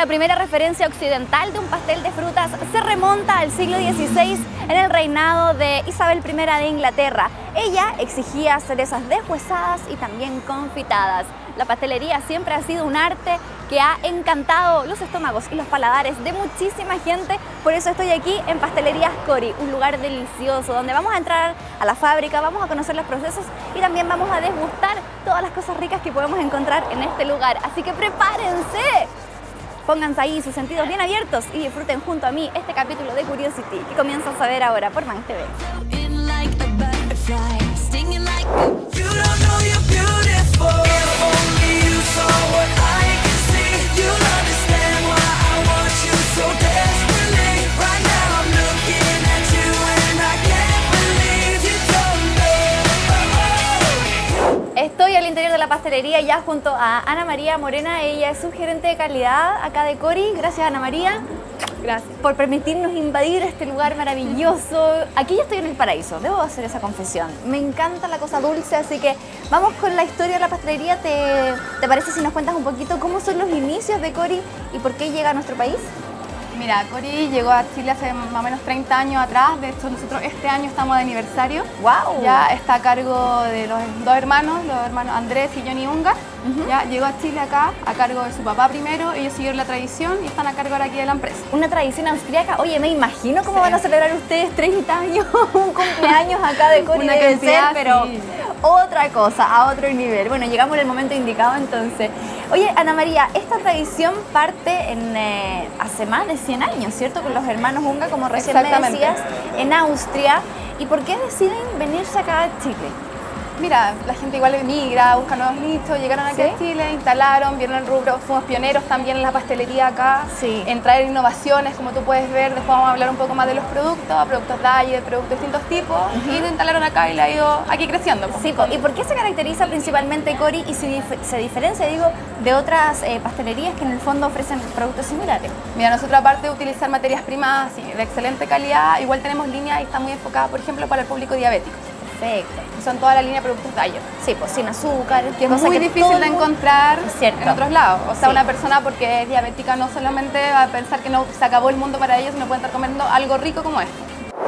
La primera referencia occidental de un pastel de frutas se remonta al siglo XVI en el reinado de Isabel I de Inglaterra. Ella exigía cerezas deshuesadas y también confitadas. La pastelería siempre ha sido un arte que ha encantado los estómagos y los paladares de muchísima gente. Por eso estoy aquí en Pastelerías Cori, un lugar delicioso donde vamos a entrar a la fábrica, vamos a conocer los procesos y también vamos a degustar todas las cosas ricas que podemos encontrar en este lugar. Así que prepárense. Pónganse ahí sus sentidos bien abiertos y disfruten junto a mí este capítulo de Curiosity que comienzas a ver ahora por Manx TV. Estoy al interior de la pastelería ya junto a Ana María Morena, ella es subgerente de calidad acá de Cori. Gracias, Ana María. Gracias por permitirnos invadir este lugar maravilloso. Aquí ya estoy en el paraíso, debo hacer esa confesión. Me encanta la cosa dulce, así que vamos con la historia de la pastelería. ¿Te parece si nos cuentas un poquito cómo son los inicios de Cori y por qué llega a nuestro país? Mira, Cori llegó a Chile hace más o menos 30 años atrás. De hecho, nosotros este año estamos de aniversario. ¡Wow! Ya está a cargo de los dos hermanos Andrés y Johnny Ungar. Ya llegó a Chile acá a cargo de su papá primero. Ellos siguieron la tradición y están a cargo ahora aquí de la empresa. Una tradición austriaca. Oye, me imagino cómo van a celebrar ustedes 30 años, un cumpleaños acá de Cori. Una debe cantidad, ser, pero sí, otra cosa, a otro nivel. Bueno, llegamos en el momento indicado entonces. Oye, Ana María, esta tradición parte hace más de 100 años, ¿cierto? Con los hermanos Ungar, como recién me decías, en Austria. ¿Y por qué deciden venirse acá a Chile? Mira, la gente igual emigra, busca nuevos nichos, llegaron aquí a Chile, instalaron, vieron el rubro, fuimos pioneros también en la pastelería acá, en traer innovaciones, como tú puedes ver. Después vamos a hablar un poco más de los productos diet, productos de distintos tipos, y lo instalaron acá y le ha ido aquí creciendo. Sí, ¿y por qué se caracteriza principalmente Cori y se diferencia, digo, de otras pastelerías que en el fondo ofrecen productos similares? Mira, nosotros aparte de utilizar materias primas de excelente calidad, igual tenemos líneas y está muy enfocada, por ejemplo, para el público diabético. Perfecto. Son toda la línea de productos diet. Sí, pues sin azúcar, que es muy difícil de encontrar en otros lados. O sea, una persona porque es diabética no solamente va a pensar que no se acabó el mundo para ellos, sino pueden estar comiendo algo rico como esto.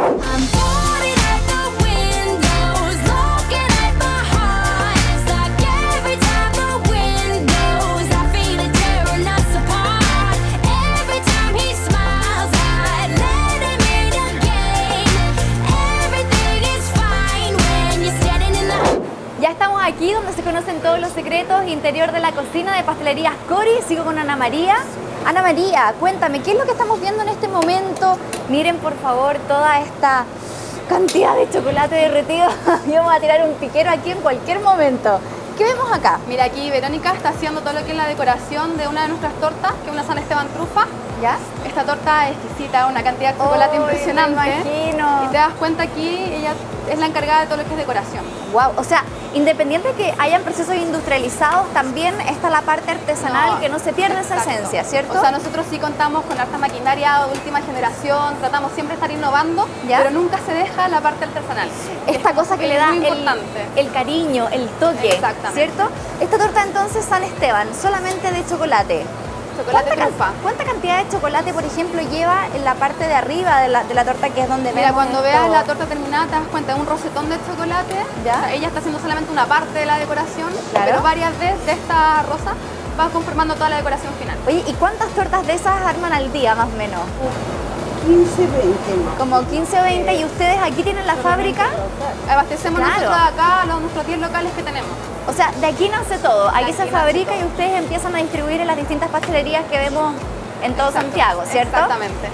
Ya estamos aquí donde se conocen todos los secretos, interior de la cocina de Pastelerías Cori. Sigo con Ana María. Ana María, cuéntame, ¿qué es lo que estamos viendo en este momento? Miren, por favor, toda esta cantidad de chocolate derretido. Yo voy a tirar un piquero aquí en cualquier momento. ¿Qué vemos acá? Mira, aquí Verónica está haciendo todo lo que es la decoración de una de nuestras tortas, que es una San Esteban trufa. ¿Ya? Esta torta es exquisita, una cantidad de chocolate impresionante. Me imagino. Y te das cuenta aquí, ella es la encargada de todo lo que es decoración. Wow, o sea, independiente de que hayan procesos industrializados, también está la parte artesanal que no se pierde esa esencia, ¿cierto? O sea, nosotros sí contamos con harta maquinaria de última generación, tratamos siempre de estar innovando, pero nunca se deja la parte artesanal. Esta cosa que le da el cariño, el toque, ¿cierto? Esta torta entonces San Esteban, solamente de chocolate. ¿Cuánta cantidad de chocolate, por ejemplo, lleva en la parte de arriba de la torta, que es donde vemos? Mira, cuando veas la torta terminada te das cuenta de un rosetón de chocolate. O sea, ella está haciendo solamente una parte de la decoración, pero varias de esta rosa va conformando toda la decoración final. Oye, ¿y cuántas tortas de esas arman al día, más o menos? 15, 20. Como 15 o 20, ¿y ustedes aquí tienen la fábrica? Abastecemos nosotros acá a nuestros 10 locales que tenemos. O sea, de aquí nace todo, aquí se fabrica y ustedes empiezan a distribuir en las distintas pastelerías que vemos en todo Santiago, ¿cierto? Exactamente.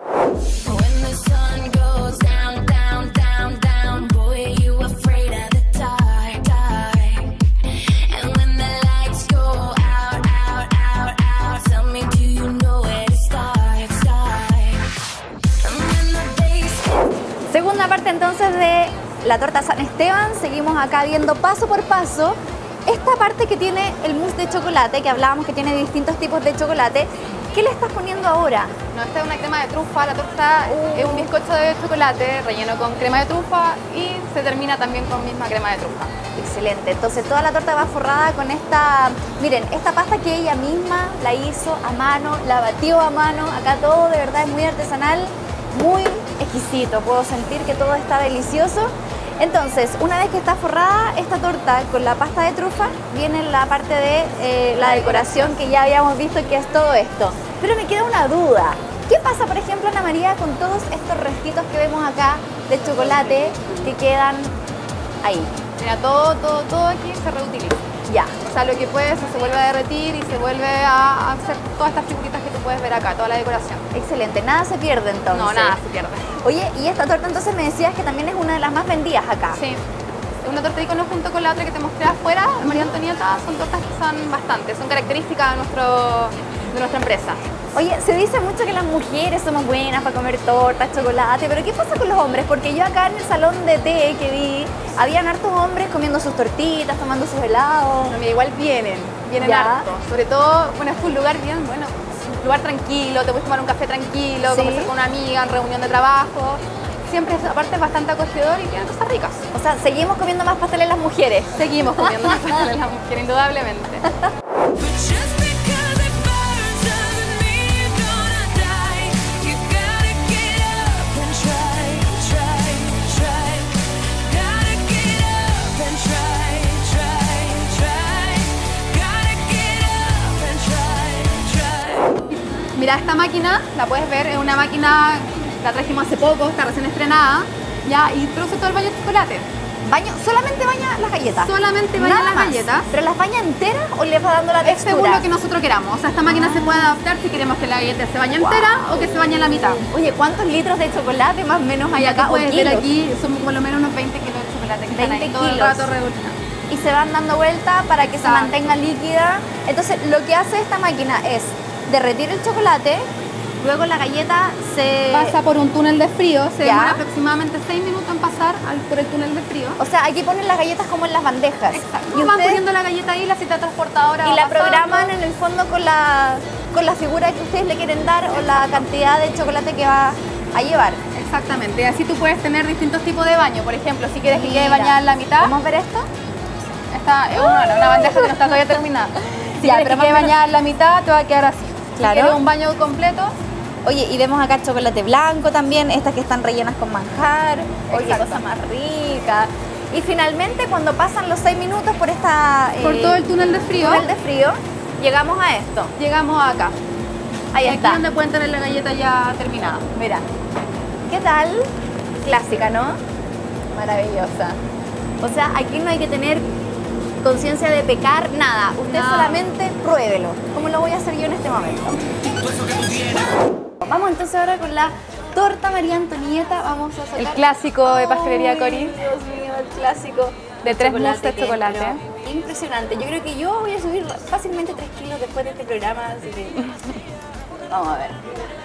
Segunda parte entonces de la torta San Esteban, seguimos acá viendo paso por paso esta parte que tiene el mousse de chocolate, que hablábamos que tiene distintos tipos de chocolate. ¿Qué le estás poniendo ahora? No, esta es una crema de trufa, la torta es un bizcocho de chocolate relleno con crema de trufa y se termina también con misma crema de trufa. Excelente, entonces toda la torta va forrada con esta, miren, esta pasta que ella misma la hizo a mano, la batió a mano, acá todo de verdad es muy artesanal, muy exquisito, puedo sentir que todo está delicioso. Entonces, una vez que está forrada esta torta con la pasta de trufa, viene la parte de la decoración que ya habíamos visto que es todo esto. Pero me queda una duda. ¿Qué pasa, por ejemplo, Ana María, con todos estos restitos que vemos acá de chocolate que quedan ahí? Mira, todo aquí se reutiliza. Ya. O sea, lo que puedes se vuelve a derretir y se vuelve a hacer todas estas figuritas que tú puedes ver acá, toda la decoración. Excelente, nada se pierde entonces. No, nada se pierde. Oye, y esta torta entonces me decías que también es una de las más vendidas acá. Sí. Una torta de icono junto con la otra que te mostré afuera, María Antonieta, son tortas que son bastantes, son características de nuestra empresa. Oye, se dice mucho que las mujeres somos buenas para comer tortas, chocolate, pero ¿qué pasa con los hombres? Porque yo acá en el salón de té que vi, habían hartos hombres comiendo sus tortitas, tomando sus helados. No, mira, igual vienen hartos. Sobre todo, bueno, es un lugar bien, bueno, un lugar tranquilo, te puedes tomar un café tranquilo, ¿Sí? conversar con una amiga en reunión de trabajo. Siempre, aparte, es bastante acogedor y tienen cosas ricas. O sea, seguimos comiendo más pasteles las mujeres. Seguimos comiendo más pasteles las mujeres, indudablemente. Mira, esta máquina, la puedes ver, es una máquina, la trajimos hace poco, está recién estrenada, ya, y produce todo el baño de chocolate. ¿Solamente baña las galletas? Solamente baña Nada las más. galletas. ¿Pero las baña enteras o les va dando la Es textura? según lo que nosotros queramos. O sea, esta máquina se puede adaptar si queremos que la galleta se bañe entera o que se bañe en la mitad. Oye, ¿cuántos litros de chocolate más o menos hay acá? Puedes ver kilos? aquí, son por lo menos unos 20 kilos de chocolate que están 20 ahí todo el kilos. rato revolucionando. Y se van dando vuelta para que se Exacto. mantenga líquida. Entonces, lo que hace esta máquina es derretir el chocolate, luego la galleta se... Pasa por un túnel de frío, se Ya. demora aproximadamente 6 minutos en pasar por el túnel de frío. O sea, aquí ponen las galletas como en las bandejas. Exacto. Y, Van ustedes- poniendo la galleta ahí, la cita transportadora y va la pasando. programan en el fondo con la figura que ustedes le quieren dar o la cantidad de chocolate que va a llevar. Exactamente, así tú puedes tener distintos tipos de baño. Por ejemplo, si quieres que quede Mira. bañada en la mitad, ¿Vamos a ver esto? esta es una bandeja que no está todavía terminada. Si Ya, quieres pero que quede más o menos- bañada en la mitad, te va a quedar así. Claro. Si quieres un baño completo, Oye, y vemos acá chocolate blanco también, estas que están rellenas con manjar. Oye, Exacto. cosa más rica. Y finalmente, cuando pasan los 6 minutos por esta... por todo el túnel de frío, llegamos a esto. llegamos acá. Ahí Y aquí está. es donde pueden tener la galleta ya terminada. Mira, ¿qué tal? Clásica, ¿no? Maravillosa. O sea, aquí no hay que tener conciencia de pecar, nada. Usted Nada. solamente pruébelo, como lo voy a hacer yo en este momento. Vamos entonces ahora con la torta María Antonieta. Vamos a sacar... El clásico de pastelería Ay, Cori. Dios mío, el clásico. De 3 mousse de que, chocolate. pero, impresionante. Yo creo que yo voy a subir fácilmente 3 kilos después de este programa, así que... Vamos a ver.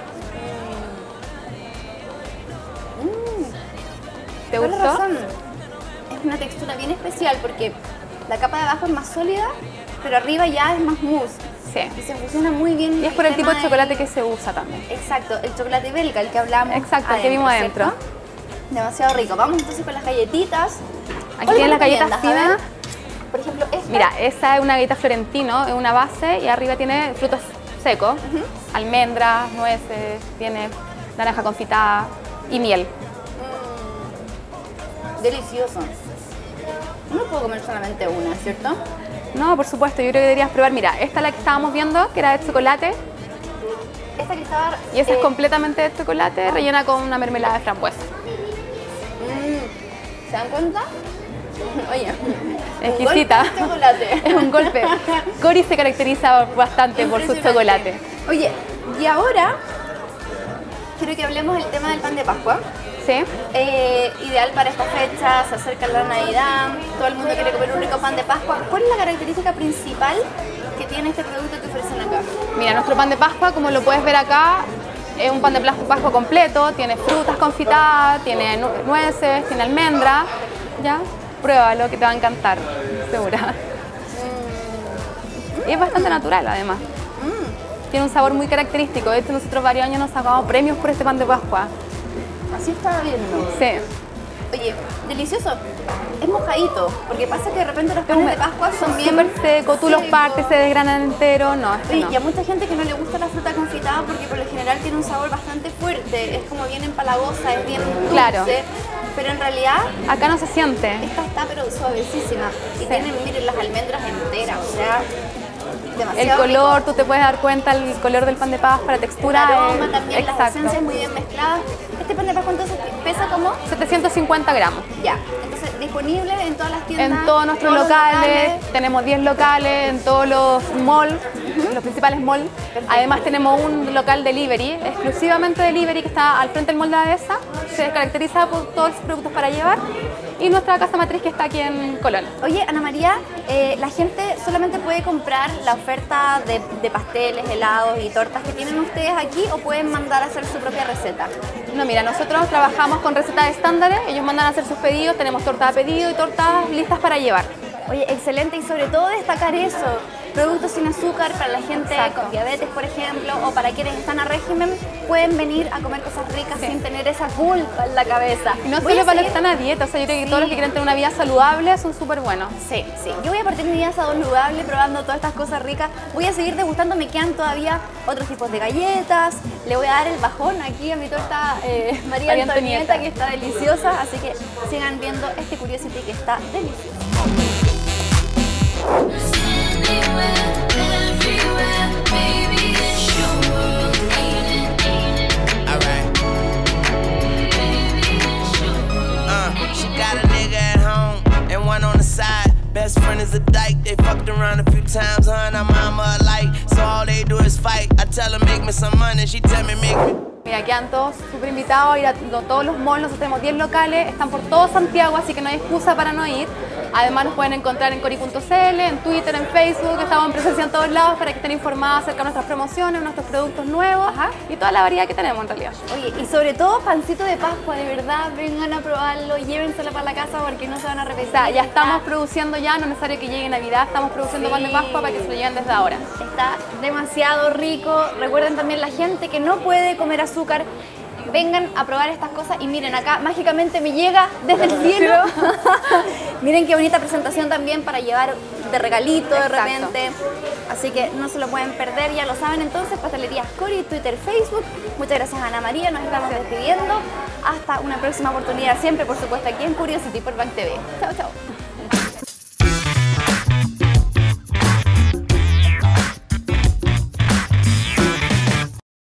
¿Te Tienes gustó? razón. Es una textura bien especial porque la capa de abajo es más sólida, pero arriba ya es más mousse. Sí. Y se fusiona muy bien. Y es por el tipo de tema chocolate que se usa también. Exacto, el chocolate belga, el que hablamos. Exacto, el que vimos adentro. ¿cierto? Demasiado rico. Vamos entonces con las galletitas. Aquí ¿Cuáles tienen las galletas recomiendas? A ver, finas. por ejemplo, esta. Mira, esa es una galleta florentino, es una base y arriba tiene frutos secos, almendras, nueces, tiene naranja confitada y miel. Delicioso. No puedo comer solamente una, ¿cierto? No, por supuesto, yo creo que deberías probar. Mira, esta es la que estábamos viendo, que era de chocolate, Esta que estaba... y esa es completamente de chocolate, rellena con una mermelada de frambuesa. ¿Se dan cuenta? Oye, Exquisita. un golpe de chocolate. Es un golpe. Cori se caracteriza bastante por su Impresionante. chocolate. Oye, y ahora quiero que hablemos del tema del pan de Pascua. ¿Sí? Ideal para esta fecha, se acerca la Navidad, todo el mundo quiere comer un rico pan de Pascua. ¿Cuál es la característica principal que tiene este producto que ofrecen acá? Mira, nuestro pan de Pascua, como lo puedes ver acá, es un pan de Pascua completo, tiene frutas confitadas, tiene nueces, tiene almendra. ¿Ya? Pruébalo que te va a encantar, segura. Y es bastante natural además. Tiene un sabor muy característico. De hecho, nosotros varios años nos sacamos premios por este pan de Pascua. Así estaba viendo. Sí. Oye, delicioso. Es mojadito, porque pasa que de repente los panes de Pascua son bien súper secos, tú los partes, se desgranan entero, no, Oye, no. y a mucha gente que no le gusta la fruta confitada porque por lo general tiene un sabor bastante fuerte, es como bien empalagosa, es bien dulce, claro. Pero en realidad acá no se siente. Esta está pero suavecísima y tienen, miren, las almendras enteras, o sea, demasiado el color, rico. tú te puedes dar cuenta el color del pan de Pascua, la textura. El aroma también, exacto. las esencias muy bien mezcladas. Este pan de Pascua entonces pesa como 750 gramos. ya, entonces disponible en todas las tiendas. En todos nuestros locales, tenemos 10 locales, en todos los malls, los principales malls. Además tenemos un local delivery, exclusivamente delivery, que está al frente del mall de Adesa. Se caracteriza por todos los productos para llevar. Y nuestra casa matriz que está aquí en Colón. Oye, Ana María, la gente solamente puede comprar la oferta de pasteles, helados y tortas que tienen ustedes aquí o pueden mandar a hacer su propia receta. No, mira, nosotros trabajamos con recetas estándares, ellos mandan a hacer sus pedidos, tenemos tortas a pedido y tortas listas para llevar. Oye, excelente, y sobre todo destacar eso, productos sin azúcar para la gente con diabetes, por ejemplo, o para quienes están a régimen, pueden venir a comer cosas ricas sin tener esa culpa en la cabeza. Y no solo para los que están a dieta, o sea, yo creo que todos los que quieren tener una vida saludable son súper buenos. Sí, sí. Yo voy a partir de mi vida saludable probando todas estas cosas ricas. Voy a seguir degustando, me quedan todavía otros tipos de galletas. Le voy a dar el bajón aquí a mi torta María Antonieta, que está deliciosa. Así que sigan viendo este Curiosity que está delicioso. She got a nigga at home and one on the side. Best friend is a dyke. They fucked around a few times, her and her mama alike. So all they do is fight. I tell her make me some money, she tell me make me. Mira, quedan todos súper invitados a ir a todos los malls. Nosotros tenemos 10 locales, están por todo Santiago, así que no hay excusa para no ir. Además nos pueden encontrar en cori.cl, en Twitter, en Facebook, estamos en presencia en todos lados para que estén informados acerca de nuestras promociones, nuestros productos nuevos y toda la variedad que tenemos en realidad. Oye, y sobre todo pancito de Pascua, de verdad, vengan a probarlo, llévenselo para la casa porque no se van a arrepentir. O sea, ya estamos produciendo ya, no es necesario que llegue Navidad, estamos produciendo pan de Pascua para que se lo lleven desde ahora. Está demasiado rico. Recuerden también la gente que no puede comer azúcar, vengan a probar estas cosas y miren acá, mágicamente me llega desde el cielo. Miren qué bonita presentación también para llevar de regalito de repente. Así que no se lo pueden perder, ya lo saben entonces, Pastelerías Cori, Twitter, Facebook. Muchas gracias Ana María, nos estamos despidiendo. Hasta una próxima oportunidad, siempre por supuesto aquí en Curiosity por Bank TV. Chao, chao.